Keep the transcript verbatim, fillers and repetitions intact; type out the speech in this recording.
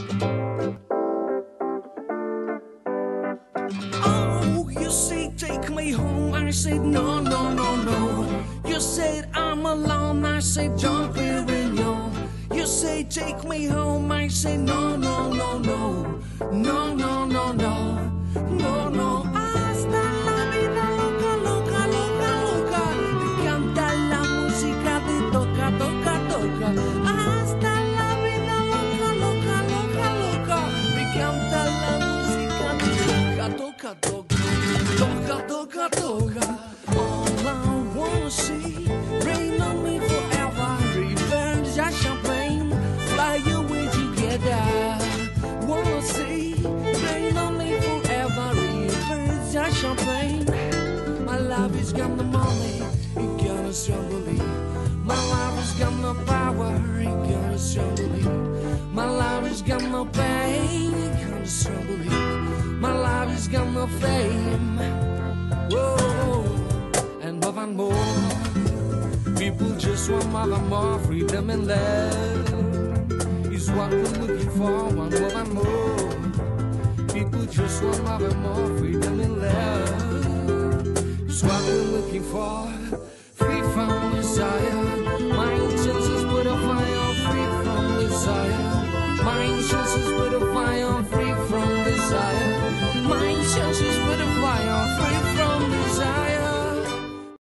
Oh, you say take me home, I said no, no, no, no. You said I'm alone, I said don't be Perignon. You say take me home, I say no, no, no, no. No, no, no, no, no, no. Hasta la vida loca, loca, loca, loca. Te canta la música, te toca, toca, toca. Hasta la vida loca, loca, loca, loca. Te canta la música, te toca, toca, toca, toca, toca, toca. All I wanna see, rain on me forever, revenge and champagne, fly away together. Wanna see, rain on me forever, rivers and champagne. My love is got the money, it got a strongly. My love has got no power, it got a strongly. My love has got no pain, it got a strongly. My love has got no fame. Whoa, and more and more, people just want more and more freedom and love. Is what we're looking for, one more and more. People just want more and more freedom and love. Is what we're looking for, free from desire.